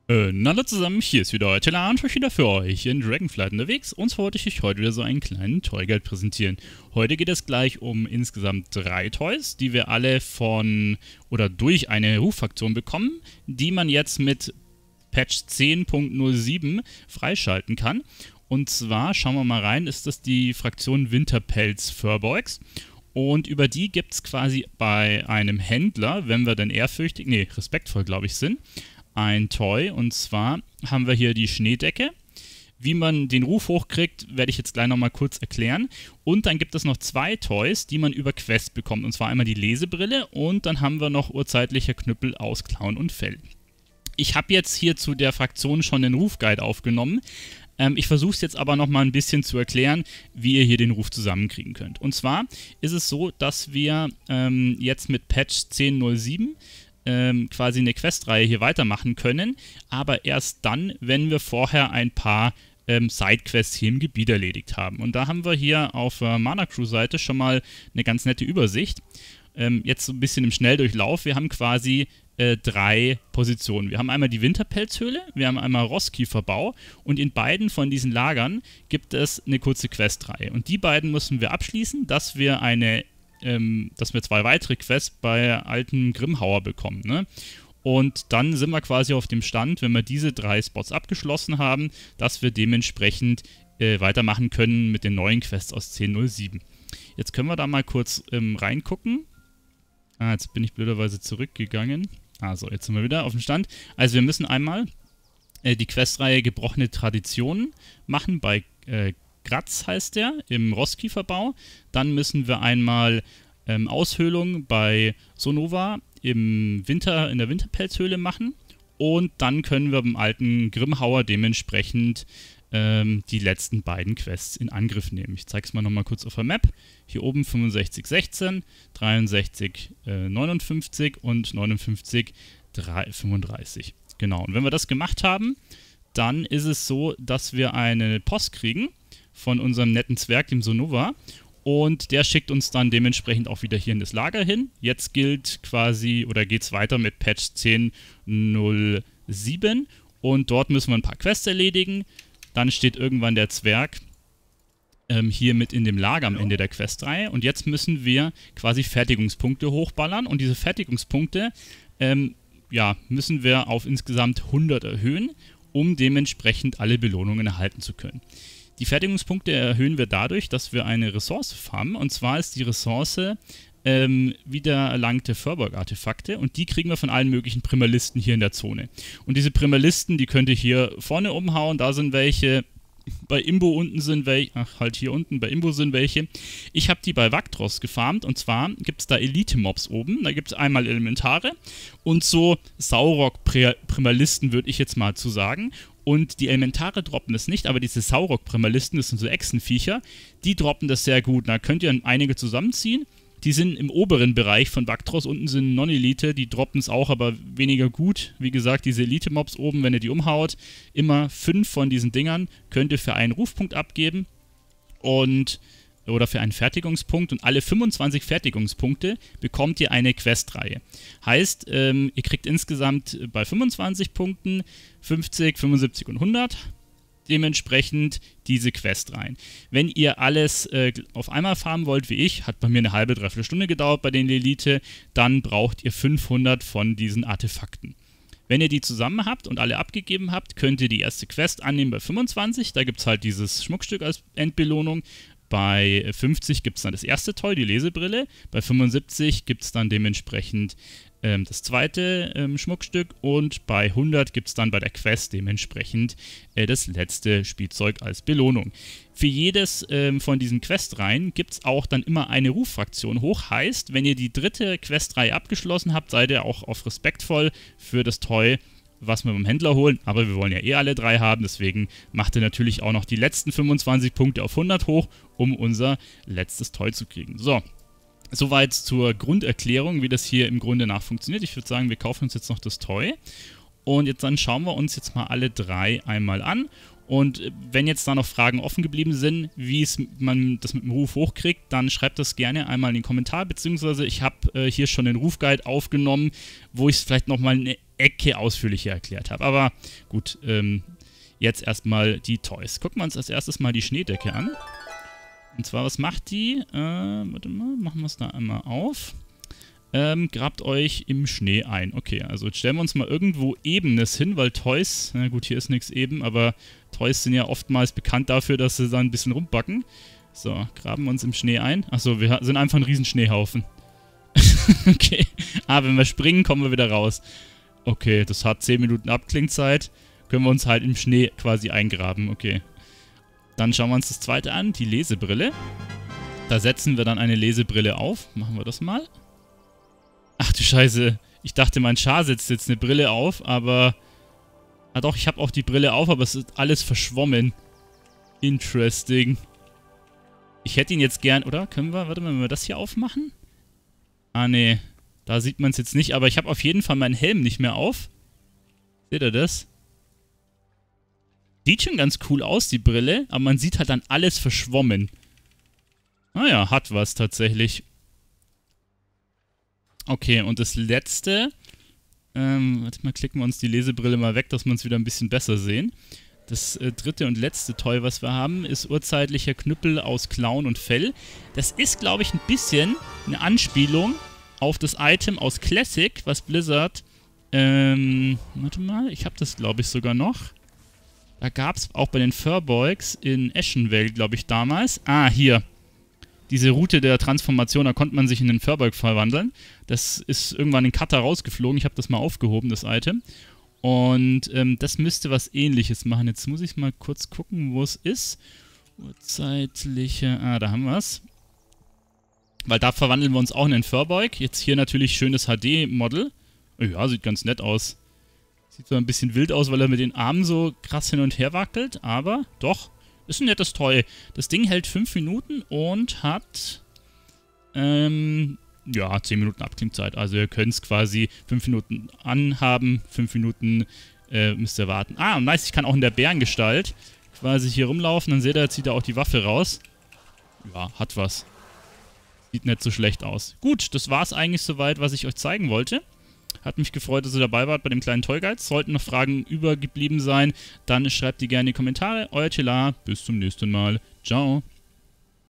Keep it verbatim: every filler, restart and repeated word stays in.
Äh, na hallo zusammen, hier ist wieder euer Teller und wieder für euch in Dragonflight unterwegs. Und zwar wollte ich euch heute wieder so einen kleinen Toy-Guide präsentieren. Heute geht es gleich um insgesamt drei Toys, die wir alle von oder durch eine Ruffraktion bekommen, die man jetzt mit Patch zehn Punkt null sieben freischalten kann. Und zwar, schauen wir mal rein, ist das die Fraktion Winterpelz Furbolgs. Und über die gibt es quasi bei einem Händler, wenn wir dann ehrfürchtig, nee, respektvoll glaube ich sind, ein Toy, und zwar haben wir hier die Schneedecke. Wie man den Ruf hochkriegt, werde ich jetzt gleich nochmal kurz erklären. Und dann gibt es noch zwei Toys, die man über Quest bekommt, und zwar einmal die Lesebrille und dann haben wir noch urzeitlicher Knüppel aus Klauen und Fell. Ich habe jetzt hier zu der Fraktion schon den Rufguide aufgenommen. Ähm, ich versuche es jetzt aber nochmal ein bisschen zu erklären, wie ihr hier den Ruf zusammenkriegen könnt. Und zwar ist es so, dass wir ähm, jetzt mit Patch zehn Punkt null sieben quasi eine Questreihe hier weitermachen können, aber erst dann, wenn wir vorher ein paar ähm, Sidequests hier im Gebiet erledigt haben. Und da haben wir hier auf der Mana Crew Seite schon mal eine ganz nette Übersicht. Ähm, jetzt so ein bisschen im Schnelldurchlauf. Wir haben quasi äh, drei Positionen. Wir haben einmal die Winterpelzhöhle, wir haben einmal Rosskieferbau und in beiden von diesen Lagern gibt es eine kurze Questreihe. Und die beiden müssen wir abschließen, dass wir eine Ähm, dass wir zwei weitere Quests bei alten Grimhauer bekommen. Ne? Und dann sind wir quasi auf dem Stand, wenn wir diese drei Spots abgeschlossen haben, dass wir dementsprechend äh, weitermachen können mit den neuen Quests aus zehn Punkt null sieben. Jetzt können wir da mal kurz ähm, reingucken. Ah, jetzt bin ich blöderweise zurückgegangen. Also, jetzt sind wir wieder auf dem Stand. Also, wir müssen einmal äh, die Questreihe Gebrochene Traditionen machen bei äh, Gratz heißt der, im Rosskieferbau. Dann müssen wir einmal ähm, Aushöhlung bei Sonova im Winter, in der Winterpelzhöhle machen. Und dann können wir beim alten Grimhauer dementsprechend ähm, die letzten beiden Quests in Angriff nehmen. Ich zeige es mal nochmal kurz auf der Map. Hier oben fünfundsechzig sechzehn, dreiundsechzig neunundfünfzig und neunundfünfzig fünfunddreißig. Genau, und wenn wir das gemacht haben, dann ist es so, dass wir eine Post kriegen von unserem netten Zwerg, dem Sonova, und der schickt uns dann dementsprechend auch wieder hier in das Lager hin. Jetzt gilt quasi, oder geht es weiter mit Patch zehn Punkt null sieben und dort müssen wir ein paar Quests erledigen. Dann steht irgendwann der Zwerg ähm, hier mit in dem Lager am Ende der Questreihe und jetzt müssen wir quasi Fertigungspunkte hochballern und diese Fertigungspunkte ähm, ja, müssen wir auf insgesamt hundert erhöhen, um dementsprechend alle Belohnungen erhalten zu können. Die Fertigungspunkte erhöhen wir dadurch, dass wir eine Ressource farmen. Und zwar ist die Ressource ähm, wiedererlangte Furbolg-Artefakte. Und die kriegen wir von allen möglichen Primalisten hier in der Zone. Und diese Primalisten, die könnt ihr hier vorne umhauen. Da sind welche. Bei Imbo unten sind welche. Ach, halt hier unten. Bei Imbo sind welche. Ich habe die bei Vaktros gefarmt. Und zwar gibt es da Elite-Mobs oben. Da gibt es einmal Elementare. Und so Saurok-Primalisten würde ich jetzt mal zu sagen. Und die Elementare droppen es nicht, aber diese Saurok-Primalisten, das sind so Echsenviecher, die droppen das sehr gut. Da könnt ihr einige zusammenziehen. Die sind im oberen Bereich von Vaktros, unten sind Non-Elite, die droppen es auch, aber weniger gut. Wie gesagt, diese Elite-Mobs oben, wenn ihr die umhaut, immer fünf von diesen Dingern könnt ihr für einen Rufpunkt abgeben. Und oder für einen Fertigungspunkt und alle fünfundzwanzig Fertigungspunkte bekommt ihr eine Questreihe. Heißt, ähm, ihr kriegt insgesamt bei fünfundzwanzig Punkten fünfzig, fünfundsiebzig und hundert dementsprechend diese Questreihen. Wenn ihr alles äh, auf einmal farmen wollt, wie ich, hat bei mir eine halbe, dreiviertel Stunde gedauert bei den Elite, dann braucht ihr fünfhundert von diesen Artefakten. Wenn ihr die zusammen habt und alle abgegeben habt, könnt ihr die erste Quest annehmen bei fünfundzwanzig. Da gibt es halt dieses Schmuckstück als Endbelohnung. Bei fünfzig gibt es dann das erste Toy, die Lesebrille. Bei fünfundsiebzig gibt es dann dementsprechend ähm, das zweite ähm, Schmuckstück. Und bei hundert gibt es dann bei der Quest dementsprechend äh, das letzte Spielzeug als Belohnung. Für jedes ähm, von diesen Questreihen gibt es auch dann immer eine Ruffraktion hoch. Heißt, wenn ihr die dritte Questreihe abgeschlossen habt, seid ihr auch auf respektvoll für das Toy, was wir beim Händler holen, aber wir wollen ja eh alle drei haben, deswegen macht er natürlich auch noch die letzten fünfundzwanzig Punkte auf hundert hoch, um unser letztes Toy zu kriegen. So, soweit zur Grunderklärung, wie das hier im Grunde nach funktioniert. Ich würde sagen, wir kaufen uns jetzt noch das Toy und jetzt dann schauen wir uns jetzt mal alle drei einmal an Und wenn jetzt da noch Fragen offen geblieben sind, wie es man das mit dem Ruf hochkriegt, dann schreibt das gerne einmal in den Kommentar, beziehungsweise ich habe äh, hier schon den Rufguide aufgenommen, wo ich es vielleicht nochmal eine Ecke ausführlicher erklärt habe. Aber gut, ähm, jetzt erstmal die Toys. Gucken wir uns als erstes mal die Schneedecke an. Und zwar, was macht die? Äh, warte mal, machen wir es da einmal auf. Ähm, grabt euch im Schnee ein. Okay, also jetzt stellen wir uns mal irgendwo Ebenes hin, weil Toys, na gut, hier ist nichts eben, aber Toys sind ja oftmals bekannt dafür, dass sie da ein bisschen rumbacken. So, graben wir uns im Schnee ein. Achso, wir sind einfach ein riesen Schneehaufen. Okay, ah, wenn wir springen, kommen wir wieder raus. Okay, das hat zehn Minuten Abklingzeit. Können wir uns halt im Schnee quasi eingraben, okay. Dann schauen wir uns das zweite an, die Lesebrille. Da setzen wir dann eine Lesebrille auf. Machen wir das mal. Ach du Scheiße, ich dachte, mein Char setzt jetzt eine Brille auf, aber... Ah doch, ich habe auch die Brille auf, aber es ist alles verschwommen. Interesting. Ich hätte ihn jetzt gern... Oder? Können wir... Warte mal, wenn wir das hier aufmachen? Ah, nee. Da sieht man es jetzt nicht, aber ich habe auf jeden Fall meinen Helm nicht mehr auf. Seht ihr das? Sieht schon ganz cool aus, die Brille, aber man sieht halt dann alles verschwommen. Naja, hat was tatsächlich. Okay, und das letzte, ähm, warte mal, klicken wir uns die Lesebrille mal weg, dass wir uns wieder ein bisschen besser sehen. Das äh, dritte und letzte Toy, was wir haben, ist urzeitlicher Knüppel aus Clown und Fell. Das ist, glaube ich, ein bisschen eine Anspielung auf das Item aus Classic, was Blizzard, ähm, warte mal, ich habe das, glaube ich, sogar noch. Da gab es auch bei den Furbolgs in Ashenvale, glaube ich, damals. Ah, hier. Diese Route der Transformation, da konnte man sich in den Furbolg verwandeln. Das ist irgendwann in Cutter rausgeflogen. Ich habe das mal aufgehoben, das Item. Und ähm, das müsste was Ähnliches machen. Jetzt muss ich mal kurz gucken, wo es ist. Urzeitliche... Ah, da haben wir es. Weil da verwandeln wir uns auch in den Furbolg. Jetzt hier natürlich schönes H D-Model. Ja, sieht ganz nett aus. Sieht zwar ein bisschen wild aus, weil er mit den Armen so krass hin und her wackelt, aber doch, ist ein nettes Toy. Das Ding hält fünf Minuten und hat, ähm, ja, zehn Minuten Abklingzeit. Also ihr könnt es quasi fünf Minuten anhaben, fünf Minuten äh, müsst ihr warten. Ah, und nice, ich kann auch in der Bärengestalt quasi hier rumlaufen, dann seht ihr, jetzt zieht er auch die Waffe raus. Ja, hat was. Sieht nicht so schlecht aus. Gut, das war's eigentlich soweit, was ich euch zeigen wollte. Hat mich gefreut, dass ihr dabei wart bei dem kleinen Toy Guide. Sollten noch Fragen übergeblieben sein, dann schreibt die gerne in die Kommentare. Euer Telar, bis zum nächsten Mal. Ciao.